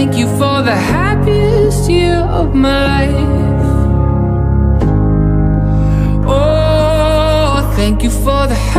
thank you for the happiest year of my life. Oh, thank you for the